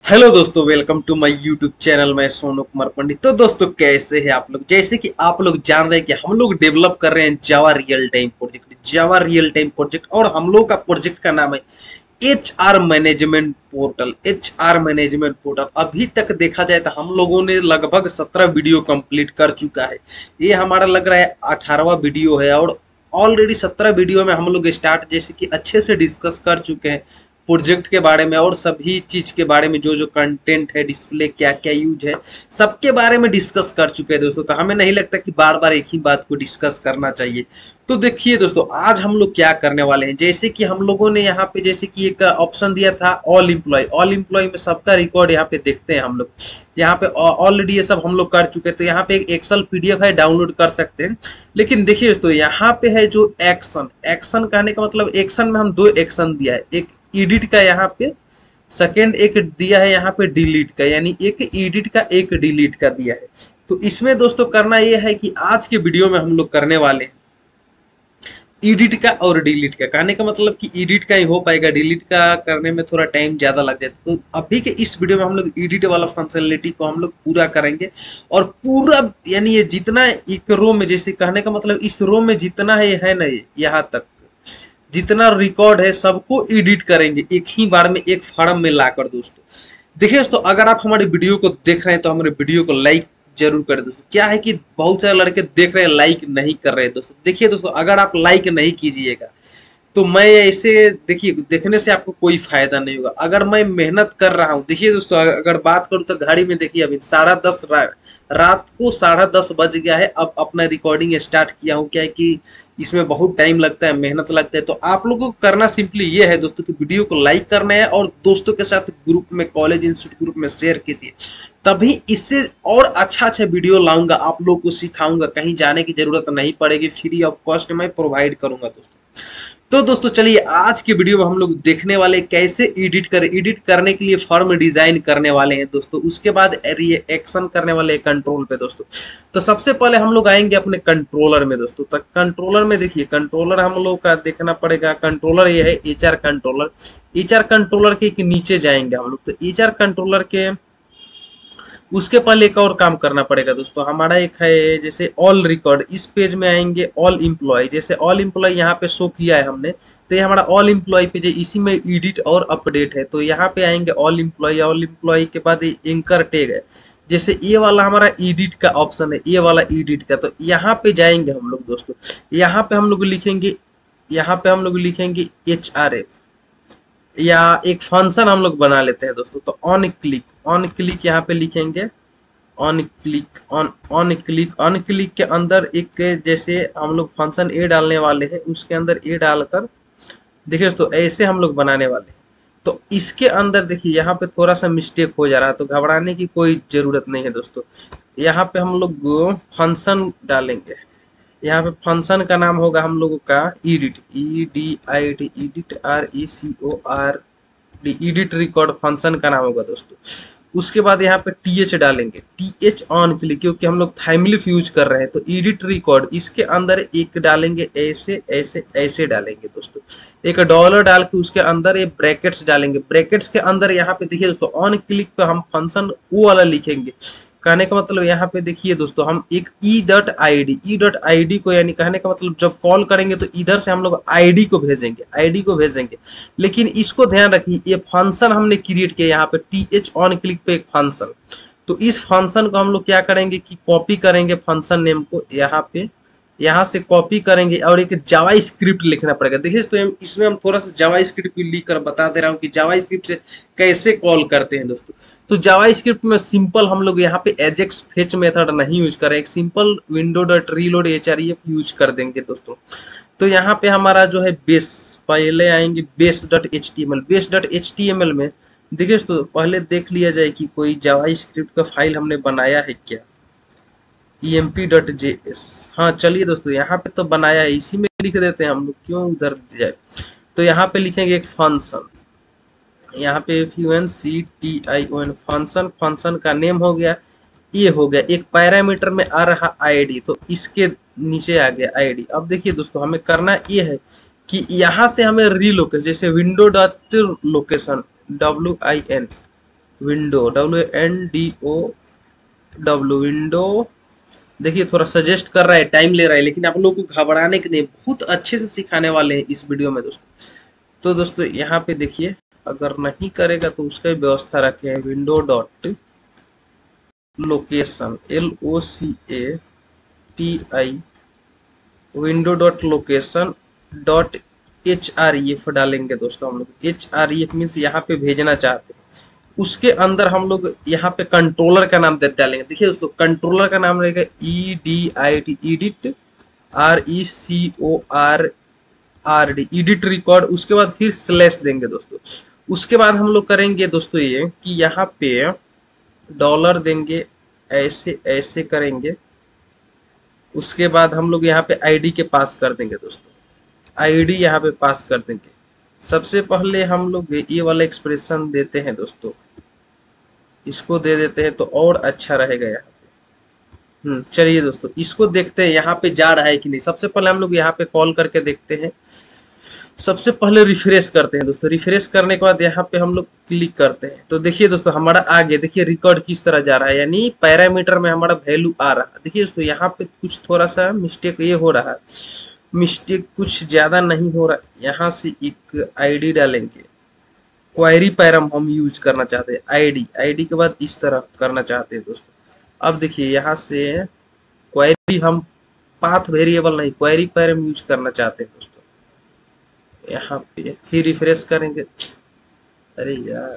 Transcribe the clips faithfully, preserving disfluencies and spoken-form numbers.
Hello दोस्तों, welcome to my YouTube channel. मैं सोनू कुमार पंडित। तो दोस्तों, कैसे हैं आप लोग? जैसे कि आप लोग जान रहे हैं कि हम लोग डेवलप कर रहे हैं Java real time project Java real time project और हम लोग का प्रोजेक्ट का नाम है H R management portal. H R management portal अभी तक देखा जाए तो हम लोगों ने लगभग सत्रह वीडियो कंप्लीट कर चुका है। ये हमारा लग रहा है अठारहवां वीडियो है और ऑलरेडी सत्रह वीडियो में हम लोग स्टार्ट जैसे कि अच्छे से डिस्कस कर चुके हैं प्रोजेक्ट के बारे में और सभी चीज के बारे में, जो जो कंटेंट है, डिस्प्ले क्या क्या यूज है, सबके बारे में डिस्कस कर चुके हैं दोस्तों। तो हमें नहीं लगता कि बार बार एक ही बात को डिस्कस करना चाहिए। तो देखिए दोस्तों, आज हम लोग क्या करने वाले हैं। जैसे कि हम लोगों ने यहाँ पे जैसे कि एक ऑप्शन दिया था ऑल इम्प्लॉय। ऑल इम्प्लॉय में सबका रिकॉर्ड यहाँ पे देखते हैं हम लोग। यहाँ पे ऑलरेडी ये सब हम लोग कर चुके हैं। तो यहाँ पे एक एक्सेल पीडीएफ है, डाउनलोड कर सकते हैं। लेकिन देखिए दोस्तों, यहाँ पे है जो एक्शन। एक्शन कहने का मतलब एक्शन में हम दो एक्शन दिया है। एक एडिट का यहाँ पे, सेकेंड एक दिया है यहाँ पे डिलीट का, यानी एक एडिट का एक डिलीट का दिया है। तो इसमें दोस्तों करना ये है कि आज के वीडियो में हम लोग करने वाले हैं एडिट का और डिलीट का। कहने का मतलब कि एडिट का ही हो पाएगा, डिलीट का करने में थोड़ा टाइम ज्यादा लग जाता है। तो अभी के इस वीडियो में हम लोग एडिट वाला फंक्शनलिटी को हम लोग पूरा करेंगे और पूरा, यानी ये जितना एक रो में, जैसे कहने का मतलब इस रो में जितना है है ना, यहाँ तक जितना रिकॉर्ड है सबको एडिट करेंगे एक ही बार में, एक फॉर्म में लाकर। दोस्तों देखिए दोस्तों, अगर आप हमारे वीडियो को देख रहे हैं तो हमारे वीडियो को लाइक जरूर करें दोस्तों। क्या है कि बहुत सारे लड़के देख रहे हैं, लाइक नहीं कर रहे हैं दोस्तों। देखिए दोस्तों, अगर आप लाइक नहीं कीजिएगा तो मैं ऐसे, देखिए देखने से आपको कोई फायदा नहीं होगा। अगर मैं मेहनत कर रहा हूँ, देखिए दोस्तों, अगर बात करूँ तो घड़ी में देखिए अभी साढ़े दस रा, रात को साढ़े दस बज गया है। अब अपना रिकॉर्डिंग स्टार्ट किया हूँ। क्या है कि इसमें बहुत टाइम लगता है, मेहनत लगता है। तो आप लोगों को करना सिंपली ये है दोस्तों कि वीडियो को लाइक करना है और दोस्तों के साथ ग्रुप में, कॉलेज इंस्टीट्यूट ग्रुप में शेयर कीजिए। तभी इससे और अच्छा अच्छा वीडियो लाऊंगा, आप लोग को सिखाऊंगा। कहीं जाने की जरूरत नहीं पड़ेगी, फ्री ऑफ कॉस्ट मैं प्रोवाइड करूंगा दोस्तों। तो दोस्तों चलिए, आज के वीडियो में हम लोग देखने वाले कैसे एडिट करें। एडिट करने के लिए फॉर्म डिजाइन करने वाले हैं दोस्तों। उसके बाद रिएक्शन करने वाले कंट्रोल पे दोस्तों। तो सबसे पहले हम लोग आएंगे अपने कंट्रोलर में दोस्तों। तो कंट्रोलर में देखिए, कंट्रोलर हम लोग का देखना पड़ेगा। कंट्रोलर ये है H R controller. H R controller के नीचे जाएंगे हम लोग। तो एच आर कंट्रोलर के उसके पहले एक और काम करना पड़ेगा दोस्तों। हमारा एक है जैसे ऑल रिकॉर्ड, इस पेज में आएंगे ऑल इम्प्लॉय। जैसे ऑल इम्प्लॉय यहाँ पे शो किया है हमने, तो ये हमारा ऑल इम्प्लॉय पे, जो इसी में एडिट और अपडेट है। तो यहाँ पे आएंगे ऑल इम्प्लॉय। ऑल इम्प्लॉय के बाद एंकर टैग है, जैसे ये वाला हमारा एडिट का ऑप्शन है, ये वाला एडिट का। तो यहाँ पे जाएंगे हम लोग दोस्तों। यहाँ पे हम लोग लिखेंगे, यहाँ पे हम लोग लिखेंगे एच आर एफ, या एक फंक्शन हम लोग बना लेते हैं दोस्तों। तो ऑन क्लिक, ऑन क्लिक यहाँ पे लिखेंगे on click, on on click. On click के अंदर एक, जैसे हम लोग फंक्शन ए डालने वाले हैं, उसके अंदर ए डालकर देखिए दोस्तों ऐसे हम लोग बनाने वाले हैं। तो इसके अंदर देखिए यहाँ पे थोड़ा सा मिस्टेक हो जा रहा है, तो घबराने की कोई जरूरत नहीं है दोस्तों। यहाँ पे हम लोग फंक्शन डालेंगे। यहाँ पे फंक्शन का नाम होगा हम लोगों का edit, E D I T, edit, R E C O R D, edit record function का नाम होगा दोस्तों। उसके बाद यहाँ पे टी एच डालेंगे, टी एच ऑन क्लिक, क्योंकि हम लोग थाइमलिफ यूज कर रहे हैं। तो एडिट रिकॉर्ड, इसके अंदर एक डालेंगे ऐसे ऐसे ऐसे डालेंगे दोस्तों। एक डॉलर डाल के उसके अंदर ये ब्रैकेट्स डालेंगे। ब्रैकेट्स के अंदर यहाँ पे देखिए दोस्तों, ऑन क्लिक पे हम फंक्शन वो वाला लिखेंगे। कहने का मतलब यहाँ पे देखिए दोस्तों, हम एक E dot I D, E dot I D को, यानी कहने का मतलब जब कॉल करेंगे तो इधर से हम लोग आईडी को भेजेंगे, आईडी को भेजेंगे। लेकिन इसको ध्यान रखिए, ये फंक्शन हमने क्रिएट किया यहाँ पे टी एच ऑन क्लिक पे एक फंक्शन। तो इस फंक्शन को हम लोग क्या करेंगे कि कॉपी करेंगे फंक्शन नेम को, यहाँ पे यहाँ से कॉपी करेंगे और एक जावा स्क्रिप्ट लिखना पड़ेगा। देखिए तो इसमें हम थोड़ा सा जावा स्क्रिप्ट भी लिख कर बता दे रहा हूँ कि जावा स्क्रिप्ट से कैसे कॉल करते हैं दोस्तों। तो जावा स्क्रिप्ट में सिंपल हम लोग यहाँ पे एजेक्स फेच मेथड नहीं यूज करें, एक simple window dot reload H R F use कर देंगे दोस्तों। तो यहाँ पे हमारा जो है बेस, पहले आएंगे base dot H T M L. Base dot H T M L में देखिए दोस्तों, पहले देख लिया जाए कि कोई जावा स्क्रिप्ट का फाइल हमने बनाया है क्या, E M P dot J S. हाँ चलिए दोस्तों, यहाँ पे तो बनाया है, इसी में लिख देते हैं हम लोग, क्यों उधर जाए। तो यहाँ पे लिखेंगे एक फंक्शन, यहाँ पे F U N C T I O N, function. Function का नेम हो गया, ये हो गया। एक पैरामीटर में आ रहा आईडी, तो इसके नीचे आ गया आईडी। अब देखिए दोस्तों, हमें करना ये है कि यहाँ से हमें रीलोकेशन, जैसे window dot location, W I N, window, W N D O W, window. देखिए थोड़ा सजेस्ट कर रहा है, टाइम ले रहा है, लेकिन आप लोगों को घबराने के नहीं, बहुत अच्छे से सिखाने वाले हैं इस वीडियो में दोस्तों। तो दोस्तों यहाँ पे देखिए, अगर नहीं करेगा तो उसका भी व्यवस्था रखे हैं, window dot location, L O C A T I, window dot location dot H R E F डालेंगे दोस्तों हम लोग। H R E F means यहाँ पे भेजना चाहते हैं, उसके अंदर हम लोग यहाँ पे कंट्रोलर का नाम डालेंगे। देखिए दोस्तों, कंट्रोलर का नाम रहेगा E D I T, edit, R E C O R R D, edit record. उसके बाद फिर स्लैश देंगे दोस्तों। उसके बाद हम लोग करेंगे दोस्तों ये कि यहाँ पे डॉलर देंगे, ऐसे ऐसे करेंगे। उसके बाद हम लोग यहाँ पे आईडी के पास कर देंगे दोस्तों, आईडी यहाँ पे पास कर देंगे। सबसे पहले हम लोग ये वाला एक्सप्रेशन देते हैं दोस्तों, इसको दे देते हैं तो और अच्छा रहेगा यहाँ पे। हम्म चलिए दोस्तों, इसको देखते हैं यहाँ पे जा रहा है कि नहीं। सबसे पहले हम लोग यहाँ पे कॉल करके देखते हैं। सबसे पहले रिफ्रेश करते हैं दोस्तों। रिफ्रेश करने के बाद यहाँ पे हम लोग क्लिक करते हैं तो देखिए दोस्तों हमारा आ गया। देखिए रिकॉर्ड किस तरह जा रहा है, यानी पैरामीटर में हमारा वैल्यू आ रहा है। देखिए दोस्तों यहाँ पे कुछ थोड़ा सा मिस्टेक ये हो रहा है, मिस्टेक कुछ ज्यादा नहीं हो रहा। यहाँ से एक आईडी डालेंगे, क्वेरी पैरम हम यूज करना चाहते हैं, आईडी, आईडी के बाद इस तरह करना चाहते हैं दोस्तों। अब देखिए यहाँ से क्वेरी, हम पाथ वेरिएबल नहीं, क्वेरी पैरम यूज करना चाहते हैं दोस्तों। यहाँ पे फिर रिफ्रेश करेंगे। अरे यार,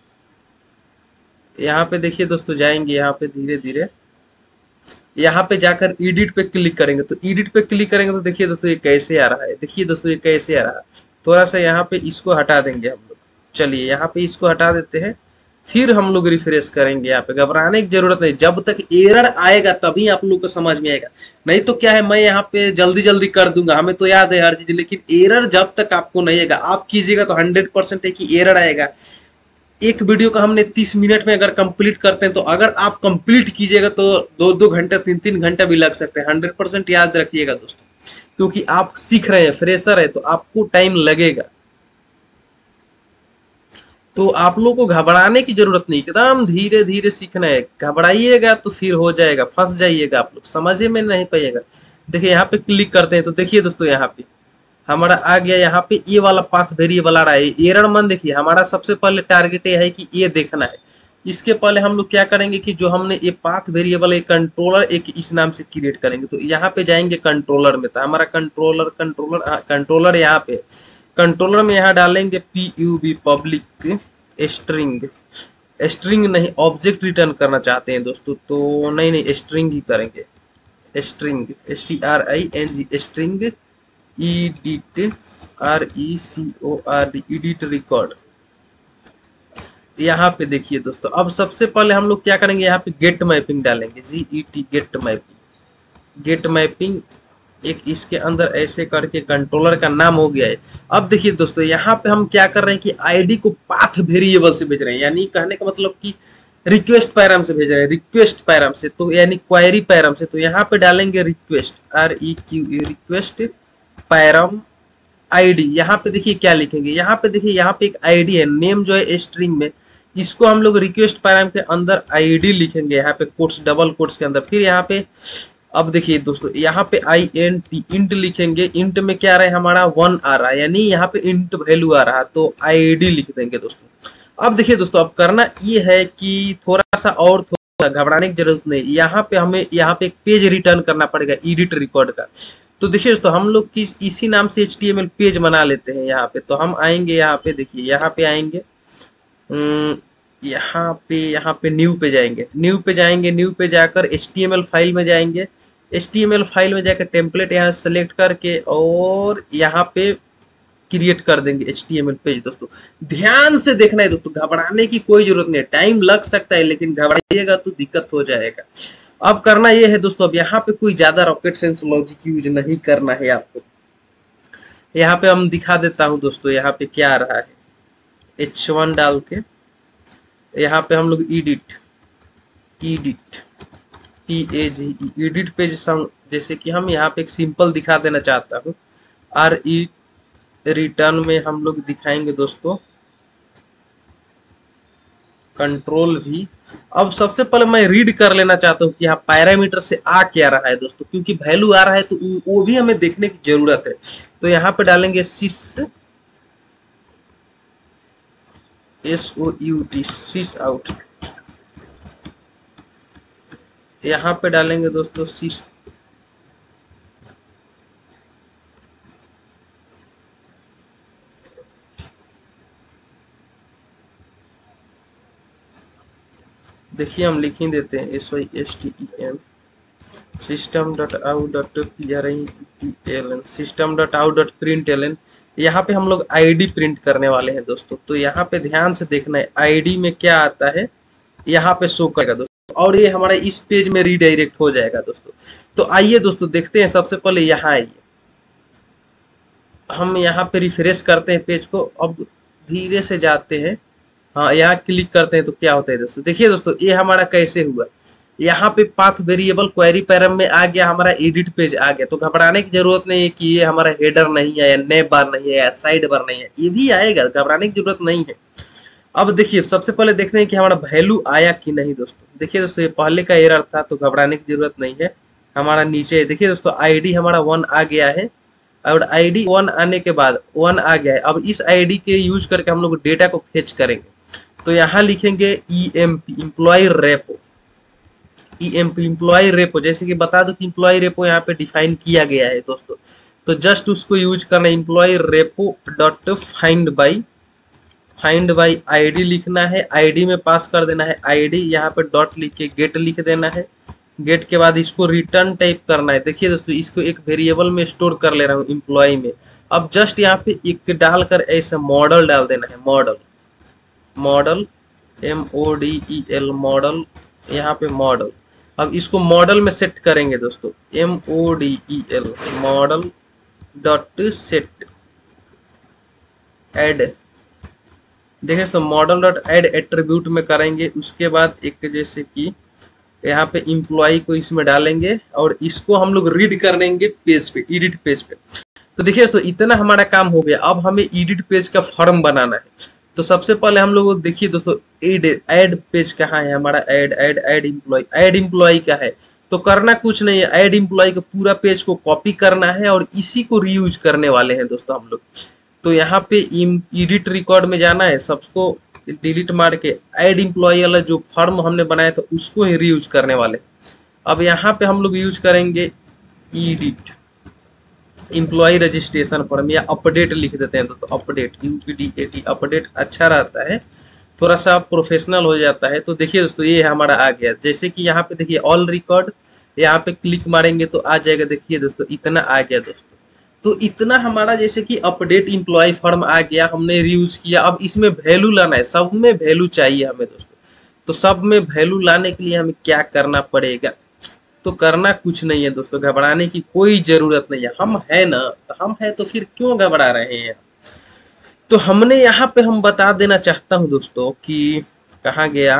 यहाँ पे देखिए दोस्तों, जाएंगे यहाँ पे धीरे धीरे, यहाँ पे जाकर एडिट पे क्लिक करेंगे। तो एडिट पे क्लिक करेंगे तो देखिए दोस्तों ये कैसे आ रहा है। देखिए दोस्तों ये कैसे आ रहा है। थोड़ा सा यहाँ पे इसको हटा देंगे हम लोग। चलिए यहाँ पे इसको हटा देते हैं, फिर हम लोग रिफ्रेश करेंगे। यहाँ पे घबराने की जरूरत नहीं, जब तक एरर आएगा तभी आप लोग को समझ में आएगा। नहीं तो क्या है, मैं यहाँ पे जल्दी जल्दी कर दूंगा, हमें तो याद है हर चीज, लेकिन एरर जब तक आपको नहीं आएगा, आप कीजिएगा तो हंड्रेड परसेंट है कि एरर आएगा। एक वीडियो का हमने तीस मिनट में अगर कंप्लीट करते हैं, तो अगर आप कंप्लीट कीजिएगा तो दो दो घंटा तीन तीन घंटा भी लग सकते हैं। हंड्रेड परसेंट याद रखिएगा दोस्तों, क्योंकि आप सीख रहे हैं, फ्रेशर है, तो आपको टाइम लगेगा। तो आप लोग को घबराने की जरूरत नहीं, एकदम धीरे धीरे सीखना है। घबराइएगा तो फिर हो जाएगा, फंस जाइएगा, आप लोग समझे में नहीं पाइएगा। देखिए यहाँ पे क्लिक करते हैं तो देखिए दोस्तों यहाँ पे हमारा आ गया। यहाँ पे ये वाला पाथ वेरिएबल आ रहा है, एरर मन। देखिए हमारा सबसे पहले टारगेट ये है कि ये देखना है। इसके पहले हम लोग क्या करेंगे कि जो हमने ये पाथ वेरिएबल, एक कंट्रोलर एक इस नाम से क्रिएट करेंगे। तो यहाँ पे जाएंगे कंट्रोलर में, तो हमारा कंट्रोलर कंट्रोलर कंट्रोलर यहाँ पे कंट्रोलर में यहाँ डालेंगे P U B, public string. String नहीं, ऑब्जेक्ट रिटर्न करना चाहते हैं दोस्तों, तो नहीं नहीं स्ट्रिंग ही करेंगे। String, S T R I N G, string, edit, R E C O R D, edit record. यहाँ पे देखिए दोस्तों, अब सबसे पहले हम लोग क्या करेंगे, यहाँ पे गेट मैपिंग डालेंगे, G E T, get mapping. Get mapping एक इसके अंदर ऐसे करके कंट्रोलर का नाम हो गया है। अब देखिए दोस्तों यहाँ पे हम क्या कर रहे हैं कि आईडी को पाथ वेरिएबल से भेज रहे हैं, यानी कहने का मतलब कि रिक्वेस्ट पैराम से भेज रहे हैं, रिक्वेस्ट पैराम से, तो यानी क्वेरी पैराम से। तो यहाँ पे डालेंगे request, R E Q E, request param ID. यहाँ पे देखिए क्या लिखेंगे, यहाँ पे देखिए यहाँ पे एक आईडी है, नेम जो है स्ट्रिंग में, इसको हम लोग रिक्वेस्ट पैराम के अंदर आईडी लिखेंगे, यहाँ पे कोट्स, डबल कोट्स के अंदर। फिर यहाँ पे अब देखिए दोस्तों यहाँ पे आई एन टी, इंट लिखेंगे। इंट में क्या आ रहा है, हमारा वन आ रहा है, यानी यहाँ पे इंट वैल्यू आ रहा है, तो आईडी लिख देंगे दोस्तों। अब देखिए दोस्तों, अब करना ये है कि थोड़ा सा और थोड़ा घबराने की जरूरत नहीं, यहाँ पे हमें यहाँ पे एक पेज रिटर्न करना पड़ेगा, एडिट रिकॉर्ड का। तो देखिए दोस्तों हम लोग किस इसी नाम से H T M L page बना लेते हैं यहाँ पे। तो हम आएंगे यहाँ पे, देखिए यहाँ पे आएंगे, यहाँ पे यहाँ पे न्यू पे जाएंगे, न्यू पे जाएंगे, न्यू पे जाकर H T M L file में जाएंगे। H T M L file में जाकर टेम्पलेट यहाँ सेलेक्ट करके और यहाँ पे क्रिएट कर देंगे H T M L page. दोस्तों ध्यान से देखना है दोस्तों, घबराने की कोई जरूरत नहीं है, टाइम लग सकता है लेकिन घबराइएगा तो दिक्कत हो जाएगा। अब करना ये है दोस्तों, अब यहाँ पे कोई ज्यादा रॉकेट साइंस लॉजिक यूज नहीं करना है आपको। यहाँ पे हम दिखा देता हूँ दोस्तों, यहाँ पे क्या आ रहा है, एच वन डाल के यहाँ पे हम लोग edit, edit P A G E, edit page, जैसे कि हम यहाँ पे एक सिंपल दिखा देना चाहता हूँ, आर ई रिटर्न में हम लोग दिखाएंगे दोस्तों कंट्रोल भी। अब सबसे पहले मैं रीड कर लेना चाहता हूँ कि यहाँ पैरामीटर से आ क्या रहा है दोस्तों, क्योंकि वैल्यू आ रहा है तो वो भी हमें देखने की जरूरत है। तो यहाँ पे डालेंगे sys, S O U T, sys out. यहाँ पे डालेंगे दोस्तों सिस, देखिए हम लिख ही देते हैं S Y S T E M, system dot out dot P R I T L N, system dot out dot print L N. यहाँ पे हम लोग आईडी प्रिंट करने वाले हैं दोस्तों। तो यहाँ पे ध्यान से देखना है आईडी में क्या आता है, यहाँ पे शो करेगा दोस्तों, और ये हमारा इस पेज में रीडायरेक्ट हो जाएगा दोस्तों। तो आइए दोस्तों देखते हैं। सबसे पहले यहाँ आइए, हम यहाँ पे रिफ्रेश करते हैं पेज को, अब धीरे से जाते हैं, हाँ यहाँ क्लिक करते हैं तो क्या होता है दोस्तों, देखिए दोस्तों ये हमारा कैसे हुआ। यहाँ पे पाथ वेरिएबल क्वेरी पैरम में आ गया, हमारा एडिट पेज आ गया। तो घबराने की जरूरत नहीं है कि ये हमारा हेडर नहीं है या नेम बार नहीं है या साइड बार नहीं है, ये भी आएगा, घबराने की जरूरत नहीं है। अब देखिए सबसे पहले देखते हैं कि हमारा वैल्यू आया कि नहीं दोस्तों। देखिए दोस्तों ये पहले का एरर था तो घबराने की जरूरत नहीं है। हमारा नीचे देखिए दोस्तों आईडी हमारा वन आ गया है, और आईडी वन आने के बाद वन आ गया है। अब इस आईडी के यूज करके हम लोग डेटा को फेच करेंगे। तो यहाँ लिखेंगे E M P employee repo, E M P employee repo, जैसे कि बता दो कि इम्प्लॉय रेपो यहाँ पे डिफाइन किया गया है दोस्तों। तो जस्ट उसको यूज करना है, employee repo dot find by, find by ID लिखना है, आईडी में पास कर देना है आईडी, यहाँ पे डॉट लिख के गेट लिख देना है। गेट के बाद इसको रिटर्न टाइप करना है। देखिए दोस्तों इसको एक वेरिएबल में स्टोर कर ले रहा हूँ इम्प्लॉय में। अब जस्ट यहाँ पे एक डालकर ऐसा मॉडल डाल देना है, model, model M O D E L model, यहाँ पे मॉडल। अब इसको मॉडल में सेट करेंगे दोस्तों, M O D E L model dot set add. देखिए तो मॉडल डॉट एड एट्रीब्यूट में करेंगे। उसके बाद एक जैसे कि यहाँ पे इम्प्लॉय को इसमें डालेंगे और इसको हम लोग रीड कर लेंगे पेज पे, एडिट पेज पे। तो देखिए दोस्तों इतना हमारा काम हो गया। अब हमें एडिट पेज का फॉर्म बनाना है। तो सबसे पहले हम लोग देखिए दोस्तों एड, ऐड पेज कहाँ है हमारा, add add add employ, add employ का है। तो करना कुछ नहीं है, ऐड इम्प्लॉय का पूरा पेज को कॉपी करना है और इसी को रीयूज करने वाले हैं दोस्तों हम लोग। तो यहाँ पे एडिट रिकॉर्ड में जाना है, सबको डिलीट मार के ऐड इम्प्लॉय वाला जो फॉर्म हमने बनाया था उसको ही रीयूज करने वाले। अब यहाँ पे हम लोग यूज करेंगे एडिट इम्प्लॉय रजिस्ट्रेशन फॉर्म, या अपडेट लिख देते हैं। तो update U P D A T update अच्छा रहता है, थोड़ा सा प्रोफेशनल हो जाता है। तो देखिए दोस्तों ये हमारा आ गया। जैसे कि यहाँ पे देखिए ऑल रिकॉर्ड, यहाँ पे क्लिक मारेंगे तो आ जाएगा। देखिए दोस्तों इतना आ गया दोस्तों। तो इतना हमारा जैसे कि अपडेट इम्प्लॉय फॉर्म आ गया, हमने रीयूज किया। अब इसमें वैल्यू लाना है, सब में वैल्यू चाहिए हमें दोस्तों। तो सब में वैल्यू लाने के लिए हमें क्या करना पड़ेगा, तो करना कुछ नहीं है दोस्तों, घबराने की कोई जरूरत नहीं है। हम है ना, तो हम है तो फिर क्यों घबरा रहे हैं। तो हमने यहाँ पे हम बता देना चाहता हूँ दोस्तों कि कहाँ गया,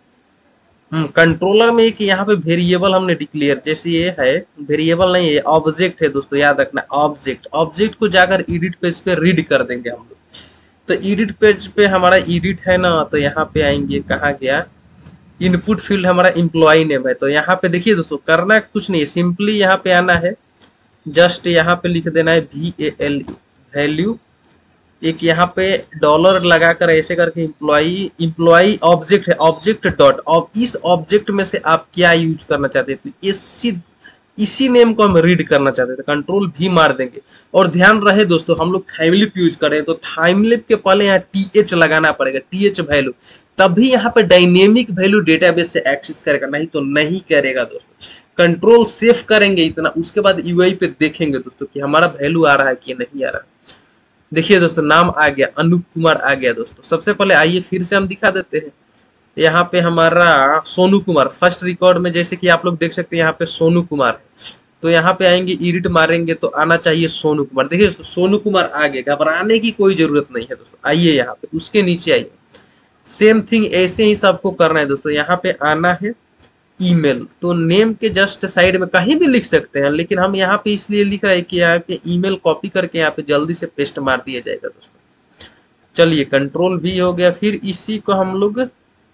हम कंट्रोलर में एक यहाँ पे वेरिएबल हमने डिक्लेयर, जैसे ये है वेरिएबल नहीं है, ऑब्जेक्ट है दोस्तों, याद रखना ऑब्जेक्ट। ऑब्जेक्ट को जाकर एडिट पेज पे रीड कर देंगे हम लोग। तो एडिट पेज पे हमारा एडिट है ना, तो यहाँ पे आएंगे, कहाँ गया, इनपुट फील्ड हमारा इम्प्लॉय नेम है। तो यहाँ पे देखिए दोस्तों करना कुछ नहीं है, सिंपली यहाँ पे आना है, जस्ट यहाँ पे लिख देना है वी ए एल वैल्यू, एक यहाँ पे डॉलर लगाकर ऐसे करके इम्प्लॉय, इम्प्लॉय ऑब्जेक्ट है, ऑब्जेक्ट डॉट, और इस ऑब्जेक्ट में से आप क्या यूज करना चाहते थे, इसी इसी नेम को हम रीड करना चाहते थे, कंट्रोल भी मार देंगे। और ध्यान रहे दोस्तों हम लोग थाइमलिप यूज करें तो थाइमलिप के पहले यहाँ टी एच लगाना पड़ेगा, टी एच वैल्यू, तभी यहाँ पे डायनेमिक वैल्यू डेटाबेस से एक्सेस करेगा, नहीं तो नहीं करेगा दोस्तों। कंट्रोल सेव करेंगे इतना, उसके बाद यूआई पे देखेंगे दोस्तों कि हमारा वैल्यू आ रहा है कि नहीं आ रहा है। देखिए दोस्तों नाम आ गया, अनूप कुमार आ गया दोस्तों। सबसे पहले आइए फिर से हम दिखा देते हैं, यहाँ पे हमारा सोनू कुमार फर्स्ट रिकॉर्ड में, जैसे कि आप लोग देख सकते हैं यहाँ पे सोनू कुमार है। तो यहाँ पे आएंगे एडिट मारेंगे तो आना चाहिए सोनू कुमार। देखिए दोस्तों सोनू कुमार आ गए, घबराने की कोई जरूरत नहीं है दोस्तों। आइए यहाँ पे उसके नीचे आइए, सेम थिंग ऐसे ही सबको करना है दोस्तों। यहाँ पे आना है ईमेल, तो नेम के जस्ट साइड में कहीं भी लिख सकते हैं, लेकिन हम यहाँ पे इसलिए लिख रहे हैं कि यहाँ पे ईमेल कॉपी करके यहाँ पे जल्दी से पेस्ट मार दिया जाएगा दोस्तों। चलिए कंट्रोल भी हो गया। फिर इसी को हम लोग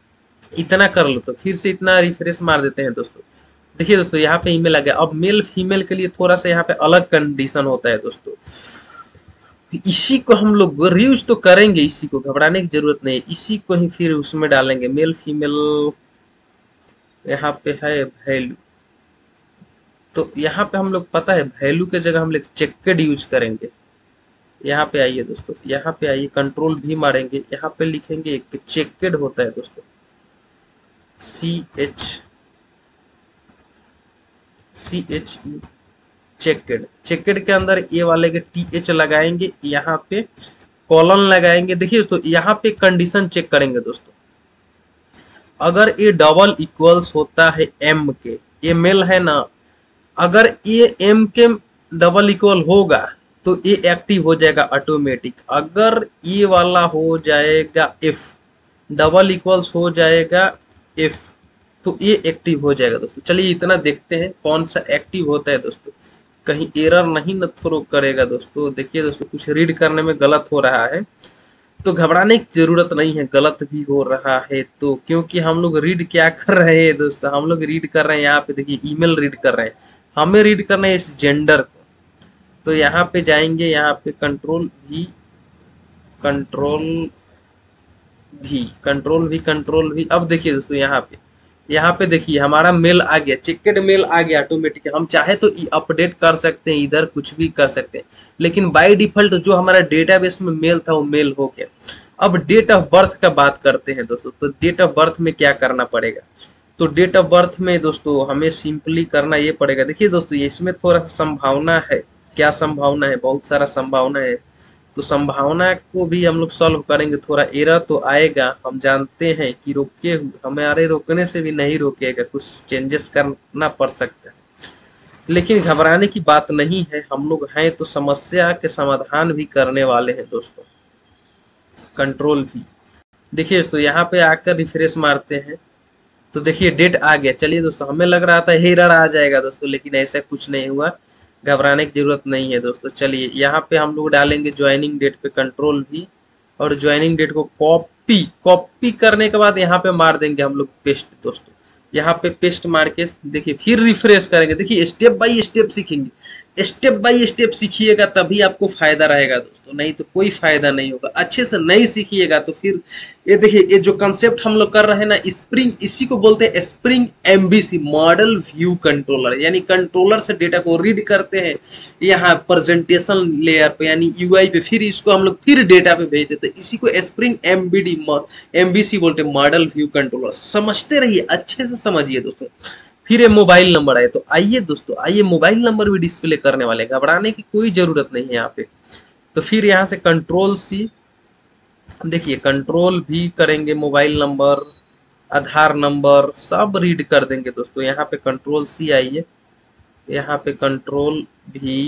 इतना कर लो तो फिर से इतना रिफ्रेश मार देते हैं दोस्तों। देखिए दोस्तों यहाँ पे ईमेल आ गया। अब मेल फीमेल के लिए थोड़ा सा यहाँ पे अलग कंडीशन होता है दोस्तों, इसी को हम लोग रीयूज तो करेंगे, इसी को घबराने की जरूरत नहीं है, इसी को ही फिर उसमें डालेंगे। मेल फीमेल यहाँ पे है वैल्यू, तो यहाँ पे हम लोग पता है वैल्यू के जगह हम लोग चेकड यूज करेंगे। यहाँ पे आइए दोस्तों, यहाँ पे आइए, कंट्रोल भी मारेंगे, यहाँ पे लिखेंगे एक चेकड होता है दोस्तों, C H C H U checked. Checked के अंदर ये वाले के टी एच लगाएंगे, यहाँ पे कॉलन लगाएंगे। देखिए दोस्तों यहाँ पे कंडीशन चेक करेंगे दोस्तों, अगर ये डबल इक्वल्स होता है एम के, ये मेल है ना, अगर ये एम के डबल इक्वल होगा तो ये एक्टिव हो जाएगा ऑटोमेटिक। अगर ये वाला हो जाएगा एफ, डबल इक्वल्स हो जाएगा एफ, तो ये एक्टिव हो जाएगा दोस्तों। चलिए इतना देखते हैं कौन सा एक्टिव होता है दोस्तों, कहीं एरर नहीं न थ्रो करेगा दोस्तों। देखिए दोस्तों कुछ रीड करने में गलत हो रहा है तो घबराने की जरूरत नहीं है, गलत भी हो रहा है तो, क्योंकि हम लोग रीड क्या कर रहे हैं दोस्तों, हम लोग रीड कर रहे हैं यहाँ पे देखिए ईमेल रीड कर रहे हैं, हमें रीड करना है इस जेंडर को। तो यहाँ पे जाएंगे, यहाँ पे कंट्रोल भी कंट्रोल भी कंट्रोल भी कंट्रोल भी। अब देखिए दोस्तों यहाँ पे यहाँ पे देखिए हमारा मेल आ गया, चेकड मेल आ गया ऑटोमेटिक। हम चाहे तो अपडेट कर सकते हैं, इधर कुछ भी कर सकते हैं, लेकिन बाय डिफॉल्ट जो हमारा डेटाबेस में मेल था वो मेल हो गया। अब डेट ऑफ बर्थ का बात करते हैं दोस्तों, तो डेट ऑफ बर्थ में क्या करना पड़ेगा, तो डेट ऑफ बर्थ में दोस्तों हमें सिंपली करना ये पड़ेगा। देखिए दोस्तों इसमें थोड़ा सा संभावना है, क्या संभावना है, बहुत सारा संभावना है, तो संभावना को भी हम लोग सॉल्व करेंगे। थोड़ा एरर तो आएगा, हम जानते हैं कि रोके हमारे रोकने से भी नहीं रोकेगा, कुछ चेंजेस करना पड़ सकता है, लेकिन घबराने की बात नहीं है, हम लोग हैं तो समस्या के समाधान भी करने वाले हैं दोस्तों। कंट्रोल भी देखिए दोस्तों यहाँ पे आकर रिफ्रेश मारते हैं तो देखिए डेट आ गया। चलिए दोस्तों हमें लग रहा था एरर आ जाएगा दोस्तों, लेकिन ऐसा कुछ नहीं हुआ, घबराने की जरूरत नहीं है दोस्तों। चलिए यहाँ पे हम लोग डालेंगे ज्वाइनिंग डेट पे कंट्रोल भी, और ज्वाइनिंग डेट को कॉपी कॉपी करने के बाद यहाँ पे मार देंगे हम लोग पेस्ट दोस्तों। यहाँ पे पेस्ट मार के देखिए फिर रिफ्रेश करेंगे। देखिए स्टेप बाय स्टेप सीखेंगे, स्टेप बाय स्टेप सीखिएगा तभी आपको फायदा रहेगा दोस्तों, नहीं तो कोई फायदा नहीं होगा। अच्छे से नहीं सीखिएगा तो फिर ये देखिए ये जो कंसेप्ट हम लोग कर रहे हैं ना स्प्रिंग, इसी को बोलते हैं spring MVC, model view controller, यानी कंट्रोलर से डेटा को रीड करते हैं यहाँ प्रेजेंटेशन लेयर पे यानी यूआई पे, फिर इसको हम लोग फिर डेटा पे भेज देते हैं। इसी को स्प्रिंग एमबीडी एमबीसी बोलते हैं, मॉडल व्यू कंट्रोलर। समझते रहिए, अच्छे से समझिए दोस्तों। फिर ये मोबाइल नंबर आए तो आइए दोस्तों, आइए मोबाइल नंबर भी डिस्प्ले करने वाले, घबराने की कोई जरूरत नहीं है यहाँ पे। तो फिर यहाँ से कंट्रोल सी, देखिए कंट्रोल भी करेंगे, मोबाइल नंबर, आधार नंबर सब रीड कर देंगे दोस्तों। यहाँ पे कंट्रोल सी आइए, यहाँ पे कंट्रोल भी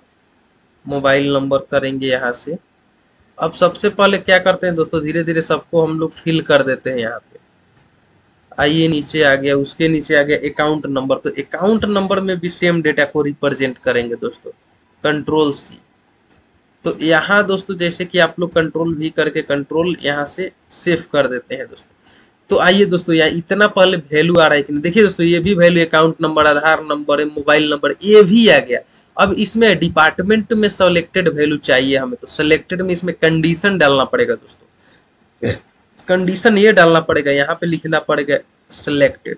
मोबाइल नंबर करेंगे यहाँ से। अब सबसे पहले क्या करते हैं दोस्तों, धीरे धीरे सबको हम लोग फिल कर देते हैं। यहाँ पे आइए नीचे आ गया, उसके नीचे आ गया अकाउंट नंबर, तो अकाउंट नंबर में भी सेम डेटा को रिप्रेजेंट करेंगे दोस्तों, कंट्रोल सी। तो यहाँ दोस्तों जैसे कि आप लोग कंट्रोल भी करके कंट्रोल यहाँ से सेव कर देते हैं दोस्तों। तो आइए दोस्तों यहाँ इतना पहले वैल्यू आ रहा है कि नहीं, देखिए दोस्तों ये भी value account number, Aadhaar number, mobile number ये भी आ गया। अब इसमें डिपार्टमेंट में सेलेक्टेड वैल्यू चाहिए हमें, तो सेलेक्टेड में इसमें कंडीशन डालना पड़ेगा दोस्तों। कंडीशन ये डालना पड़ेगा, यहाँ पे लिखना पड़ेगा सिलेक्टेड,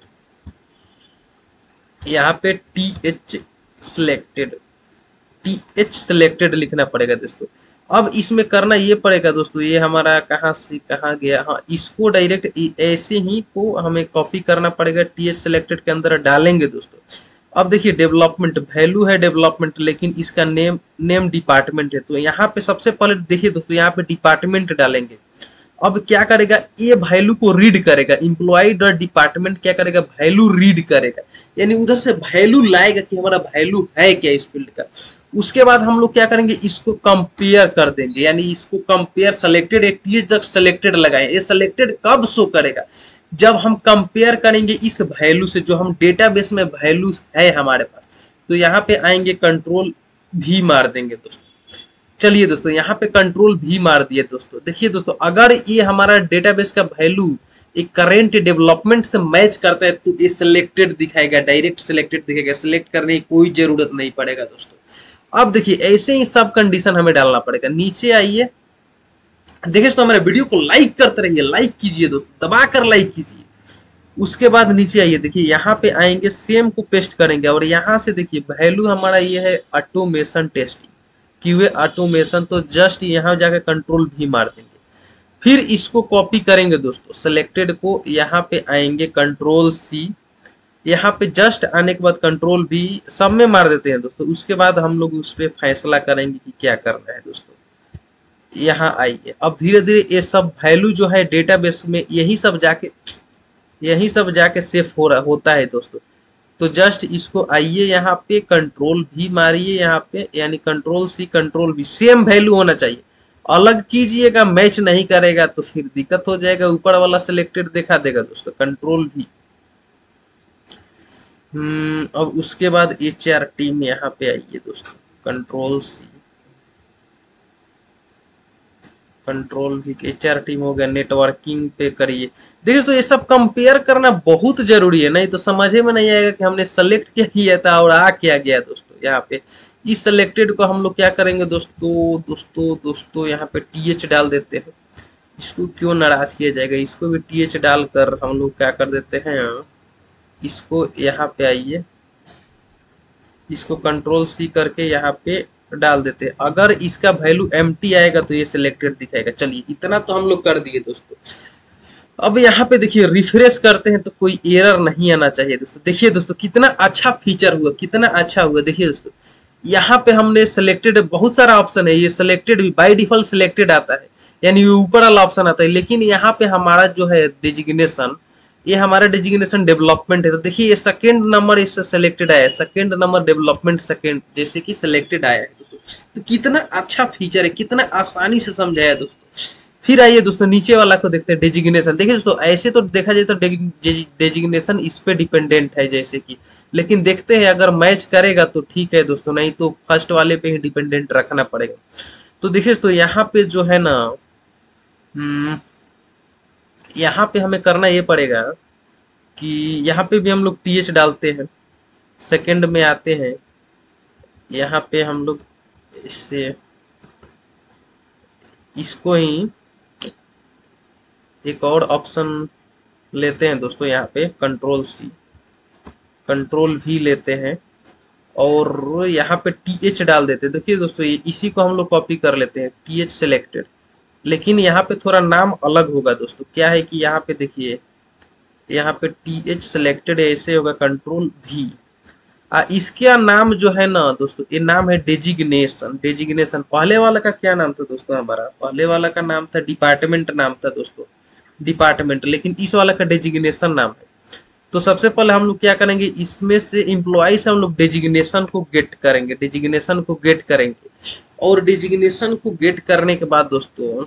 यहाँ पे T H selected, T H selected लिखना पड़ेगा दोस्तों। अब इसमें करना ये पड़ेगा दोस्तों, ये हमारा कहाँ से कहाँ गया, हाँ इसको डायरेक्ट ऐसे ही को हमें कॉपी करना पड़ेगा, टी एच सिलेक्टेड के अंदर डालेंगे दोस्तों। अब देखिए डेवलपमेंट वैल्यू है डेवलपमेंट, लेकिन इसका नेम नेम डिपार्टमेंट है, तो यहाँ पे सबसे पहले देखिए दोस्तों यहाँ पे डिपार्टमेंट डालेंगे। अब क्या करेगा, ये वैल्यू को रीड करेगा, इम्प्लॉय डॉट डिपार्टमेंट क्या करेगा, वैल्यू रीड करेगा, यानी उधर से वैल्यू लाएगा कि हमारा वैल्यू है क्या इस फील्ड का। उसके बाद हम लोग क्या करेंगे, इसको कंपेयर कर देंगे, यानी इसको कंपेयर सेलेक्टेड टीएच तक सेलेक्टेड लगाए। ये सेलेक्टेड कब शो करेगा, जब हम कंपेयर करेंगे इस वैल्यू से जो हम डेटाबेस में वैल्यू है हमारे पास। तो यहाँ पे आएंगे कंट्रोल भी मार देंगे दोस्तों। चलिए दोस्तों यहाँ पे कंट्रोल भी मार दिए दोस्तों। देखिए दोस्तों अगर ये हमारा डेटाबेस का वैल्यू एक करेंट डेवलपमेंट से मैच करता है तो ये सिलेक्टेड दिखाएगा, डायरेक्ट सिलेक्टेड दिखाएगा, सिलेक्ट करने की कोई जरूरत नहीं पड़ेगा दोस्तों। अब देखिए ऐसे ही सब कंडीशन हमें डालना पड़ेगा। नीचे आइए, देखिए तो हमारे वीडियो को लाइक करते रहिए, लाइक कीजिए दोस्तों, दबा कर लाइक कीजिए। उसके बाद नीचे आइए, देखिए यहाँ पे आएंगे, सेम को पेस्ट करेंगे और यहाँ से देखिए वैल्यू हमारा ये है ऑटोमेशन टेस्टिंग, क्यूए ऑटोमेशन, तो जस्ट यहाँ जाकर कंट्रोल भी मार देंगे। फिर इसको कॉपी करेंगे दोस्तों, सिलेक्टेड को यहाँ पे आएंगे, कंट्रोल सी, यहाँ पे जस्ट आने के बाद कंट्रोल भी सब में मार देते हैं दोस्तों। उसके बाद हम लोग उस पर फैसला करेंगे कि क्या करना है दोस्तों। यहाँ आइए, अब धीरे धीरे ये सब वैल्यू जो है डेटाबेस में यही सब जाके यही सब जाके सेव हो रहा होता है दोस्तों। तो जस्ट इसको आइए यहाँ पे कंट्रोल भी मारिए यहाँ पे, यानी control C control V, same value होना चाहिए। अलग कीजिएगा मैच नहीं करेगा तो फिर दिक्कत हो जाएगा, ऊपर वाला सिलेक्टेड दिखा देगा दोस्तों, कंट्रोल भी। हम्म अब उसके बाद एच आर टी में यहाँ पे आइए दोस्तों, control C control V, H R T में हो गया, नेटवर्किंग पे करिए। देखिए तो ये सब कंपेयर करना बहुत जरूरी है, नहीं तो समझे में नहीं आएगा कि हमने सेलेक्ट क्या किया था और आ क्या गया दोस्तों। यहाँ पे इस सेलेक्टेड को हम लोग क्या करेंगे दोस्तों दोस्तों दोस्तों यहाँ पे टी एच डाल देते हैं। इसको क्यों नाराज किया जाएगा, इसको भी टी एच डालकर हम लोग क्या कर देते हैं, इसको यहाँ पे आइए, इसको कंट्रोल सी करके यहाँ पे डाल देते हैं। अगर इसका वैल्यू एम्प्टी आएगा तो ये सिलेक्टेड दिखाएगा। चलिए इतना तो हम लोग कर दिए दोस्तों। अब यहाँ पे देखिए रिफ्रेश करते हैं तो कोई एरर नहीं आना चाहिए दोस्तों। देखिए दोस्तों कितना अच्छा फीचर हुआ, कितना अच्छा हुआ। देखिए दोस्तों यहाँ पे हमने सिलेक्टेड, बहुत सारा ऑप्शन है, ये सिलेक्टेड भी बाय डिफॉल्ट सिलेक्टेड आता है, यानी ऊपर वाला ऑप्शन आता है। लेकिन यहाँ पे हमारा जो है डिजिग्नेशन, ये हमारा डिजिग्नेशन डेवलपमेंट है, तो देखिए ये सेकंड नंबर इससे सिलेक्टेड आया है, सेकंड नंबर डेवलपमेंट सेकंड जैसे कि सिलेक्टेड आया है दोस्तों। तो कितना अच्छा फीचर है, कितना आसानी से समझाया दोस्तों। फिर आइए दोस्तों नीचे वाला को देखते हैं, डेजिग्नेशन। देखिए दोस्तों ऐसे तो देखा जाए तो डेजिग्नेशन इस पे डिपेंडेंट है जैसे कि, लेकिन देखते हैं अगर मैच करेगा तो ठीक है दोस्तों, नहीं तो फर्स्ट वाले पे ही डिपेंडेंट रखना पड़ेगा। तो देखिए तो यहाँ पे जो है ना, हम्म यहाँ पे हमें करना ये पड़ेगा कि यहाँ पे भी हम लोग टी एच डालते हैं, सेकंड में आते हैं, यहाँ पे हम लोग इससे इसको ही एक और ऑप्शन लेते हैं दोस्तों, यहाँ पे कंट्रोल सी कंट्रोल भी लेते हैं और यहाँ पे टी एच डाल देते हैं। देखिए दोस्तों इसी को हम लोग कॉपी कर लेते हैं, टी एच सेलेक्टेड, लेकिन यहाँ पे थोड़ा नाम अलग होगा दोस्तों। क्या है कि यहाँ पे देखिए, यहाँ पे टी एच सेलेक्टेड ऐसे होगा, कंट्रोल भी, आ इसका नाम जो है ना दोस्तों, ये नाम है डेजिग्नेशन। डेजिग्नेशन पहले वाला का क्या नाम था दोस्तों, हमारा पहले वाला का नाम था डिपार्टमेंट, नाम था दोस्तों डिपार्टमेंट, लेकिन इस वाला का डेजिग्नेशन नाम है। तो सबसे पहले हम लोग क्या करेंगे, इसमें से इम्प्लॉय से हम लोग डेजिग्नेशन को गेट करेंगे, डेजिग्नेशन को गेट करेंगे और डेजिग्नेशन को गेट करने के बाद दोस्तों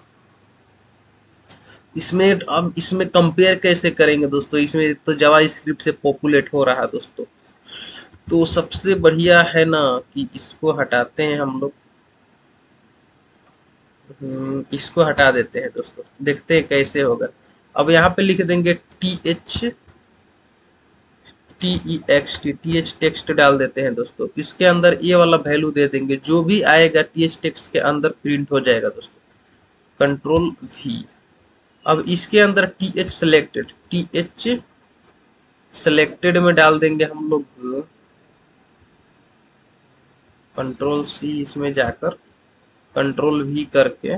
इसमें, अब इसमें कंपेयर कैसे करेंगे दोस्तों, इसमें तो जावास्क्रिप्ट से पॉपुलेट हो रहा है दोस्तों। तो सबसे बढ़िया है ना कि इसको हटाते हैं हम लोग, इसको हटा देते हैं दोस्तों, देखते हैं कैसे होगा। अब यहाँ पे लिख देंगे T H T E X T T H text डाल देते हैं दोस्तों। इसके अंदर ये वाला वैल्यू दे देंगे, जो भी आएगा टी एच टेक्स्ट के अंदर प्रिंट हो जाएगा दोस्तों, कंट्रोल भी। अब इसके अंदर T H selected, T H selected में डाल देंगे हम लोग, कंट्रोल सी, इसमें जाकर कंट्रोल भी करके,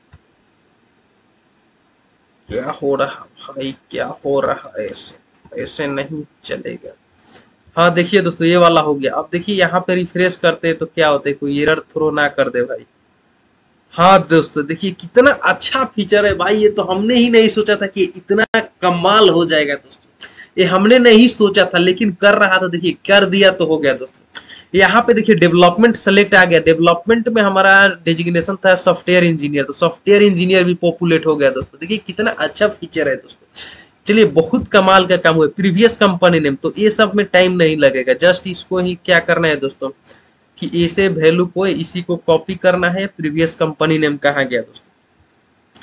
क्या हो रहा भाई, क्या हो रहा है, ऐसे ऐसे नहीं चलेगा। हाँ देखिए दोस्तों ये वाला हो गया। अब देखिए यहाँ पे रिफ्रेश करते हैं तो क्या होता है, कोई एरर थ्रो ना कर दे भाई। हाँ दोस्तों देखिए कितना अच्छा फीचर है भाई, ये तो हमने ही नहीं सोचा था कि इतना कमाल हो जाएगा दोस्तों। ये हमने नहीं सोचा था लेकिन कर रहा था, देखिए कर दिया तो हो गया दोस्तों। यहाँ पे देखिए डेवलपमेंट सेलेक्ट आ गया, डेवलपमेंट में हमारा डेजिग्नेशन था सॉफ्टवेयर इंजीनियर, तो सॉफ्टवेयर इंजीनियर भी पॉपुलेट हो गया दोस्तों। देखिए कितना अच्छा फीचर है दोस्तों। चलिए बहुत कमाल का काम हुआ। प्रीवियस कंपनी नेम, तो ये सब में टाइम नहीं लगेगा, जस्ट इसको ही क्या करना है दोस्तों कि ऐसे वैल्यू को इसी को कॉपी करना है, प्रीवियस कंपनी नेम कहाँ गया दोस्तों,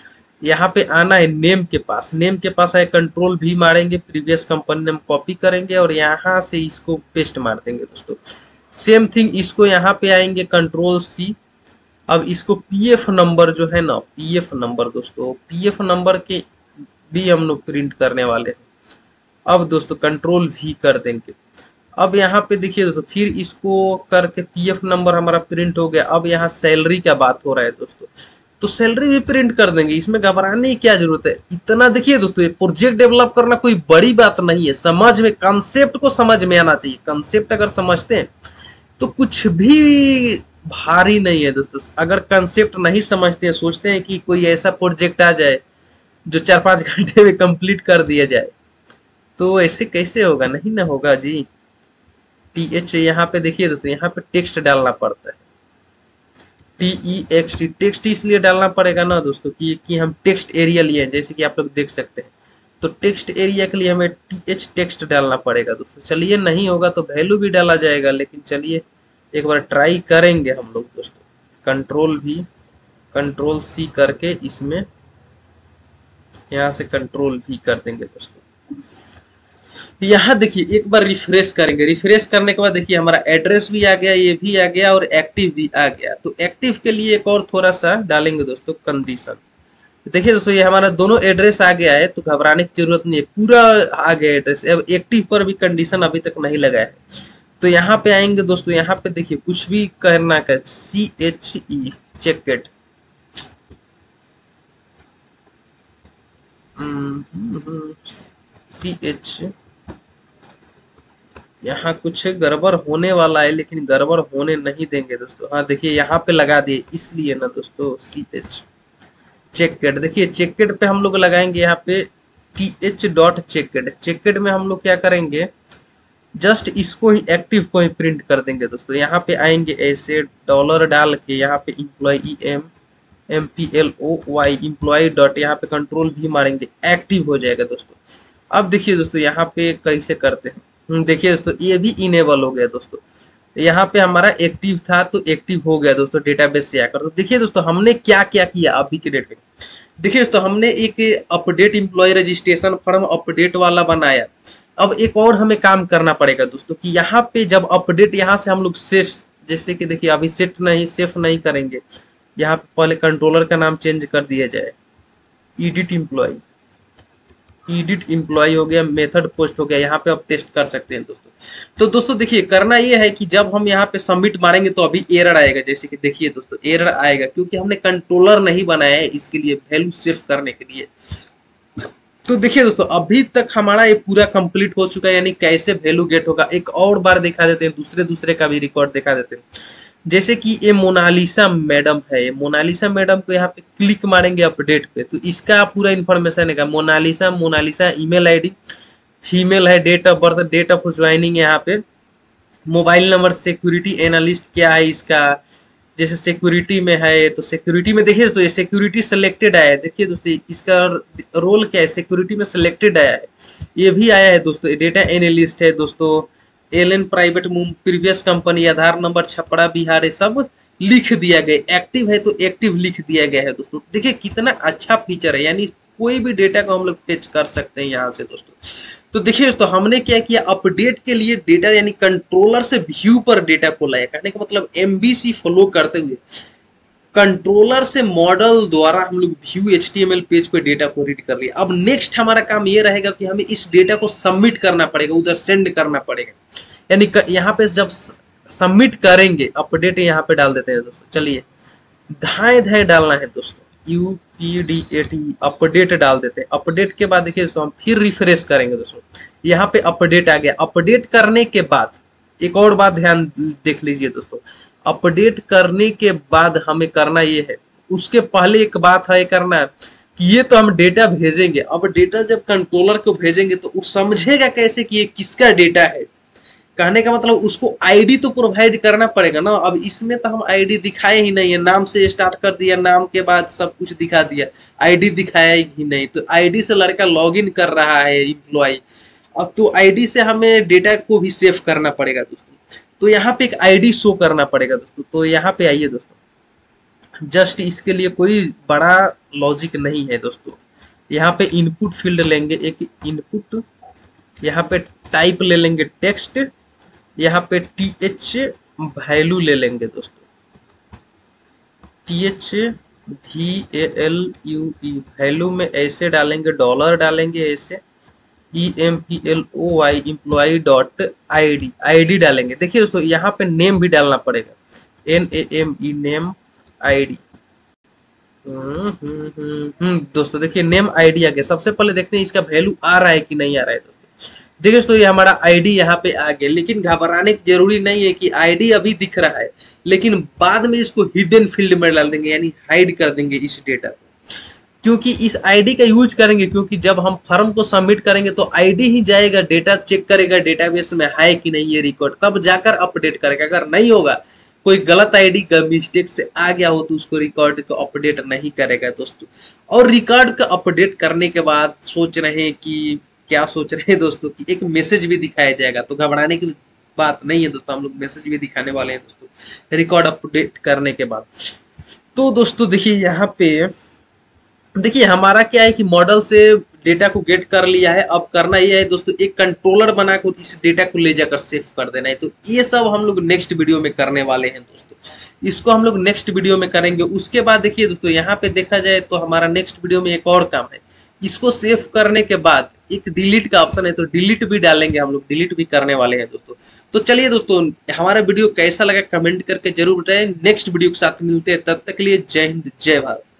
यहाँ पे आना है नेम के पास, नेम के पास है कंट्रोल भी मारेंगे, प्रीवियस कंपनी नेम कॉपी करेंगे और यहाँ से इसको पेस्ट मार देंगे दोस्तों। सेम थिंग इसको यहाँ पे आएंगे कंट्रोल सी। अब इसको पीएफ नंबर जो है ना, पीएफ नंबर दोस्तों, पीएफ नंबर के भी हम लोग प्रिंट करने वाले हैं। अब दोस्तों कंट्रोल भी कर देंगे। अब यहाँ पे देखिए दोस्तों, फिर इसको करके पीएफ नंबर हमारा प्रिंट हो गया। अब यहाँ सैलरी का बात हो रहा है दोस्तों, तो सैलरी भी प्रिंट कर देंगे, इसमें घबराने की क्या जरूरत है। इतना देखिए दोस्तों, ये प्रोजेक्ट डेवलप करना कोई बड़ी बात नहीं है, समझ में, कंसेप्ट को समझ में आना चाहिए। कंसेप्ट अगर समझते हैं तो कुछ भी भारी नहीं है दोस्तों। अगर कंसेप्ट नहीं समझते हैं, सोचते हैं कि कोई ऐसा प्रोजेक्ट आ जाए जो चार पाँच घंटे में कंप्लीट कर दिया जाए, तो ऐसे कैसे होगा, नहीं ना होगा जी। टी एच यहाँ पे देखिए दोस्तों, यहाँ पे टेक्स्ट डालना पड़ता है, T E X T, text इसलिए डालना पड़ेगा ना दोस्तों कि, कि हम टेक्स्ट एरिया लिए हैं, जैसे कि आप लोग देख सकते हैं। तो टेक्स्ट एरिया के लिए हमें टी एच टेक्स्ट डालना पड़ेगा दोस्तों। चलिए नहीं होगा तो वैल्यू भी डाला जाएगा, लेकिन चलिए एक बार ट्राई करेंगे हम लोग दोस्तों। कंट्रोल भी, कंट्रोल सी करके इसमें यहाँ से कंट्रोल भी कर देंगे दोस्तों। यहाँ देखिए एक बार रिफ्रेश करेंगे, रिफ्रेश करने के बाद देखिए हमारा एड्रेस भी आ गया, ये भी आ गया और एक्टिव भी आ गया। तो एक्टिव के लिए एक और थोड़ा सा डालेंगे दोस्तों कंडीशन। देखिए दोस्तों, ये हमारा दोनों एड्रेस आ गया है, तो घबराने की जरूरत नहीं है, पूरा आ गया एड्रेस। अब एक्टिव पर भी कंडीशन अभी तक नहीं लगा है, तो यहाँ पे आएंगे दोस्तों। यहाँ पे देखिए कुछ भी करना का, C H E चेकेट, C H, यहाँ कुछ गड़बड़ होने वाला है, लेकिन गड़बड़ होने नहीं देंगे दोस्तों। हाँ देखिए यहाँ पे लगा दिए, इसलिए ना दोस्तों सी एच चेकेट। देखिए चेकेट पे हम लोग लगाएंगे यहाँ पे T H dot checked. Checked में हम लोग क्या करेंगे, जस्ट इसको ही, एक्टिव को ही प्रिंट कर देंगे दोस्तों। यहाँ पे आएंगे ऐसे डॉलर डाल के, यहाँ पे employee M M P L O Y employee dot, यहाँ पे कंट्रोल भी मारेंगे, एक्टिव हो जाएगा दोस्तों। अब देखिए दोस्तों यहाँ पे कैसे करते हैं, देखिए दोस्तों ये भी इनेबल हो गया दोस्तों। यहाँ पे हमारा एक्टिव था तो एक्टिव हो गया दोस्तों डेटाबेस से आकर। तो देखिए दोस्तों हमने क्या क्या किया अभी के डेट में। देखिए दोस्तों हमने एक update employ registration form update वाला बनाया। अब एक और हमें काम करना पड़ेगा दोस्तों कि यहाँ पे जब अपडेट यहाँ से हम लोग सेफ, जैसे कि देखिए अभी सेट नहीं, सेफ नहीं करेंगे, यहाँ पे पहले कंट्रोलर का नाम चेंज कर दिया जाए, एडिट इम्प्लॉय, एडिट इम्प्लॉय हो गया, मेथड पोस्ट हो गया। यहाँ पे आप टेस्ट कर सकते हैं दोस्तों। तो दोस्तों देखिए करना ये है कि जब हम यहाँ पे सबमिट मारेंगे तो अभी एरर आएगा, जैसे कि देखिए दोस्तों एरर आएगा क्योंकि हमने कंट्रोलर नहीं बनाया है इसके लिए, वैल्यू सेव करने के लिए। तो देखिए दोस्तों अभी तक हमारा ये पूरा कंप्लीट हो चुका है, यानी कैसे वैल्यू गेट होगा। एक और बार दिखा देते हैं, दूसरे दूसरे का भी रिकॉर्ड दिखा देते हैं। जैसे कि ये मोनालिसा मैडम है, ये मोनालिसा मैडम को यहाँ पे क्लिक मारेंगे अपडेट पे, तो इसका पूरा इन्फॉर्मेशन है। Monalisa, Monalisa email ID female है, date of birth, date of joining यहाँ पे, मोबाइल नंबर, सिक्योरिटी एनालिस्ट क्या है इसका, जैसे सिक्योरिटी में है तो सिक्योरिटी में देखिए तो ये सिक्योरिटी सिलेक्टेड आया है। देखिए दोस्तों इसका रोल क्या है, सिक्योरिटी में सिलेक्टेड आया है। ये भी आया है दोस्तों, डेटा एनालिस्ट है दोस्तों, L N private previous company, Aadhaar number Chhapra Bihar, सब लिख दिया गया। एक्टिव है तो एक्टिव लिख दिया गया है दोस्तों। देखिए कितना अच्छा फीचर है, यानी कोई भी डेटा को हम लोग फेच कर सकते हैं यहाँ से दोस्तों। तो देखिए दोस्तों हमने क्या किया, अपडेट के लिए डेटा यानी कंट्रोलर से व्यू पर डेटा को लाया, कहने का मतलब एमबीसी फ्लो करते हुए कंट्रोलर से मॉडल द्वारा हम लोग व्यू एचटीएमएल पेज पे डेटा को रीड कर लिया। अब नेक्स्ट हमारा काम ये रहेगा कि हमें इस डेटा को सबमिट करना पड़ेगा, उधर सेंड करना पड़ेगा। यानी यहाँ पे जब सबमिट करेंगे, अपडेट यहाँ पे डाल देते हैं दोस्तों। चलिए धाए धाए डालना है दोस्तों, U P D A T update डाल देते हैं। अपडेट के बाद देखिए दोस्तों हम फिर रिफ्रेश करेंगे दोस्तों, यहाँ पे अपडेट आ गया। अपडेट करने के बाद एक और बात ध्यान देख लीजिए दोस्तों, अपडेट करने के बाद हमें करना ये है, उसके पहले एक बात है करना कि ये तो हम डेटा भेजेंगे। अब डेटा जब कंट्रोलर को भेजेंगे तो वो समझेगा कैसे कि ये किसका डेटा है, कहने का मतलब उसको आईडी तो प्रोवाइड करना पड़ेगा ना। अब इसमें तो हम आईडी दिखाए ही नहीं है, नाम से स्टार्ट कर दिया, नाम के बाद सब कुछ दिखा दिया, आईडी दिखाया ही नहीं। तो आईडी से लड़का लॉगिन कर रहा है इम्प्लॉय, अब तो आईडी से हमें डेटा को भी सेव करना पड़ेगा दोस्तों। तो यहाँ पे एक आईडी शो करना पड़ेगा दोस्तों। तो यहाँ पे आइए दोस्तों, जस्ट इसके लिए कोई बड़ा लॉजिक नहीं है दोस्तों। यहाँ पे इनपुट फील्ड लेंगे एक इनपुट, यहाँ पे टाइप ले लेंगे टेक्स्ट, यहाँ पे टी एच वैल्यू ले लेंगे दोस्तों, T H V A L U E value में ऐसे डालेंगे, डॉलर डालेंगे ऐसे, E M P L O Y employ dot I D, I D डालेंगे। देखिए दोस्तों यहाँ पे नेम भी डालना पड़ेगा, N A M E name I D. हम्म हम्म हम्म हम्म, दोस्तों देखिए नेम आईडी आ गया। सबसे पहले देखते हैं इसका वैल्यू आ रहा है कि नहीं आ रहा है दोस्तों। देखिए दोस्तों ये हमारा आईडी यहाँ पे आ गया, लेकिन घबराने की जरूरी नहीं है कि आईडी अभी दिख रहा है, लेकिन बाद में इसको हिडन फील्ड में डाल देंगे, यानी हाइड कर देंगे इस डेटा को। क्योंकि इस आईडी का यूज करेंगे, क्योंकि जब हम फॉर्म को सबमिट करेंगे तो आईडी ही जाएगा, डेटा चेक करेगा डेटाबेस में है कि नहीं ये रिकॉर्ड, तब जाकर अपडेट करेगा। अगर नहीं होगा, कोई गलत आईडी का मिस्टेक से आ गया हो तो उसको रिकॉर्ड को अपडेट नहीं करेगा दोस्तों। और रिकॉर्ड का अपडेट करने के बाद सोच रहे हैं कि क्या सोच रहे हैं दोस्तों कि एक मैसेज भी दिखाया जाएगा, तो घबराने की बात नहीं है दोस्तों, हम लोग मैसेज भी दिखाने वाले हैं दोस्तों रिकॉर्ड अपडेट करने के बाद। तो दोस्तों देखिए यहाँ पे देखिए हमारा क्या है कि मॉडल से डेटा को गेट कर लिया है। अब करना ये है दोस्तों, एक कंट्रोलर बनाकर इस डेटा को ले जाकर सेव कर देना है। तो ये सब हम लोग नेक्स्ट वीडियो में करने वाले हैं दोस्तों, इसको हम लोग नेक्स्ट वीडियो में करेंगे। उसके बाद देखिए दोस्तों यहाँ पे देखा जाए तो हमारा नेक्स्ट वीडियो में एक और काम है, इसको सेव करने के बाद एक डिलीट का ऑप्शन है, तो डिलीट भी डालेंगे हम लोग, डिलीट भी करने वाले हैं दोस्तों। तो चलिए दोस्तों हमारा वीडियो कैसा लगा कमेंट करके जरूर बताएं। नेक्स्ट वीडियो के साथ मिलते हैं, तब तक के लिए जय हिंद जय भारत।